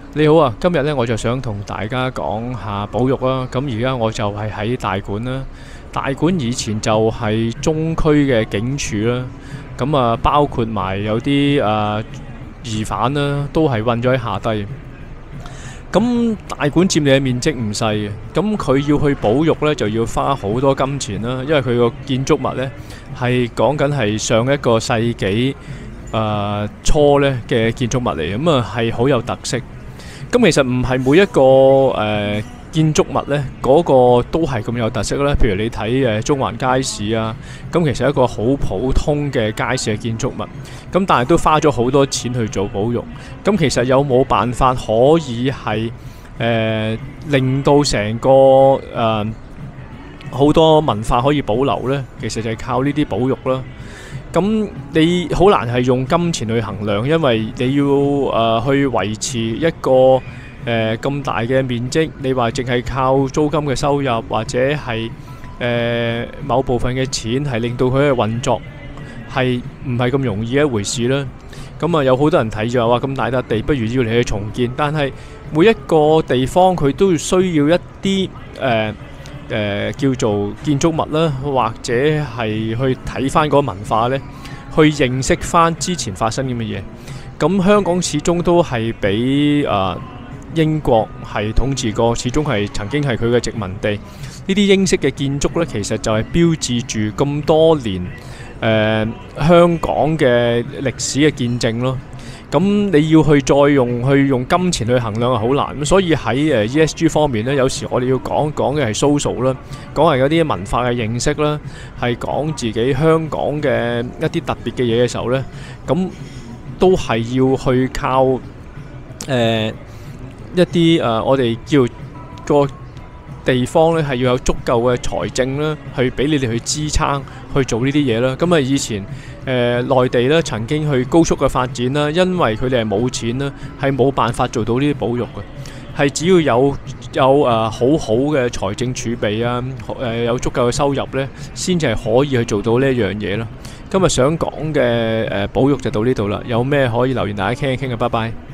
你好啊，今日咧我就想同大家講下保育啦。咁而家我就係喺大館啦。大館以前就係中區嘅警署啦。咁啊，包括埋有啲疑犯啦，都係困咗喺下低。咁大館佔地嘅面積唔細嘅，咁佢要去保育呢，就要花好多金錢啦。因為佢個建築物呢，係講緊係上一個世紀初呢嘅建築物嚟，咁啊係好有特色。咁其實唔係每一個建築物呢，嗰個都係咁有特色啦。譬如你睇中環街市啊，咁其實係一個好普通嘅街市嘅建築物，咁但係都花咗好多錢去做保育。咁其實有冇辦法可以係令到成個好多文化可以保留呢？其實就係靠呢啲保育啦。咁你好難係用金錢去衡量，因為你要去維持一個咁大嘅面積，你話淨係靠租金嘅收入，或者係某部分嘅錢係令到佢嘅運作係唔係咁容易一回事啦。咁啊有好多人睇就話咁大笪地，不如要你去重建，但係每一個地方佢都需要一啲叫做建築物啦，或者係去睇翻嗰個文化呢，去認識翻之前發生咁嘅嘢。咁香港始終都係俾英國係統治過，始終係曾經係佢嘅殖民地。呢啲英式嘅建築呢，其實就係標誌住咁多年香港嘅歷史嘅見證咯。咁你要去再用金錢去衡量係好難，咁所以喺ESG 方面呢，有時我哋要講嘅係 social 啦，講係嗰啲文化嘅認識啦，係講自己香港嘅一啲特別嘅嘢嘅時候呢，咁都係要去靠一啲我哋叫個地方呢，係要有足夠嘅財政啦，去俾你哋去支撐去做呢啲嘢啦。咁啊，以前內地咧曾經去高速嘅發展啦，因為佢哋係冇錢啦，係冇辦法做到呢啲保育嘅，係只要有好好嘅財政儲備啊，有足夠嘅收入呢，先至係可以去做到呢一樣嘢咯。今日想講嘅保育就到呢度啦，有咩可以留言大家傾一傾啊，拜拜。